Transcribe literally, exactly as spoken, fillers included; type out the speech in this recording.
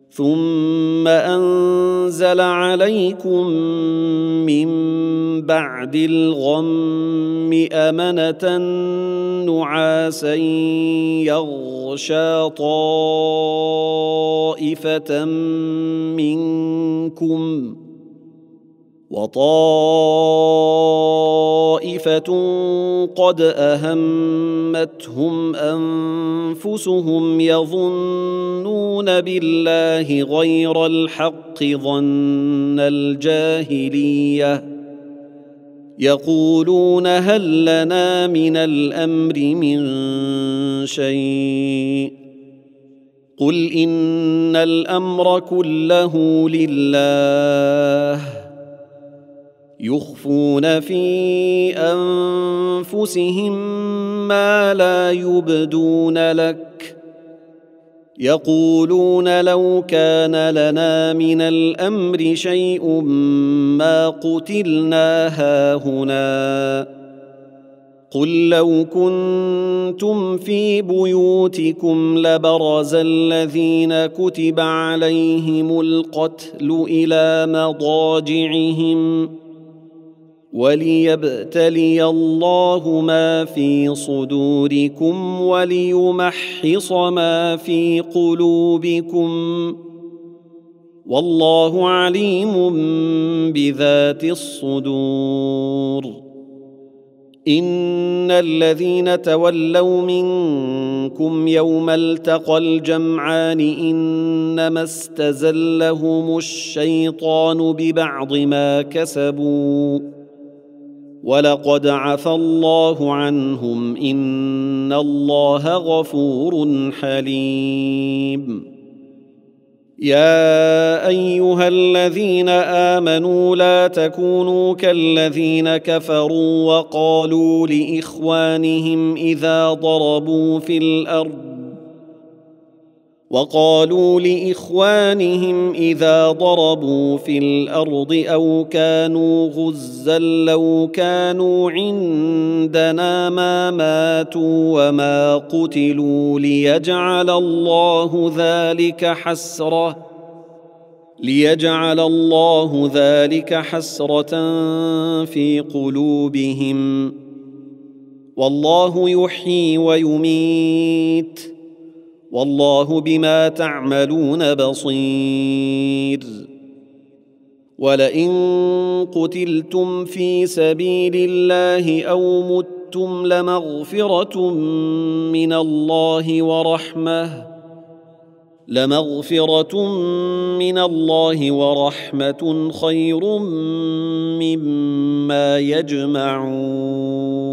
ثم أنزل عليكم من بعد الغم أمنة نعاسا يغشى طائفة منكم وطائفة قد أهمتهم أنفسهم يظنون بالله غير الحق ظن الجاهلية يقولون هل لنا من الأمر من شيء قل إن الأمر كله لله يخفون في أنفسهم ما لا يبدون لك يقولون لو كان لنا من الأمر شيء ما قتلنا هاهنا قل لو كنتم في بيوتكم لبرز الذين كتب عليهم القتل إلى مضاجعهم وليبتلي الله ما في صدوركم وليمحص ما في قلوبكم والله عليم بذات الصدور إن الذين تولوا منكم يوم التقى الجمعان إنما استزلهم الشيطان ببعض ما كسبوا ولقد عفى الله عنهم إن الله غفور حليم يا أيها الذين آمنوا لا تكونوا كالذين كفروا وقالوا لإخوانهم إذا ضربوا في الأرض وقالوا لإخوانهم إذا ضربوا في الأرض أو كانوا غزا لو كانوا عندنا ما ماتوا وما قتلوا ليجعل الله ذلك حسرة ليجعل الله ذلك حسرة في قلوبهم والله يحيي ويميت والله بما تعملون بصير ولئن قتلتم في سبيل الله أو متم لمغفرة من الله ورحمة لمغفرة من الله ورحمة خير مما يجمعون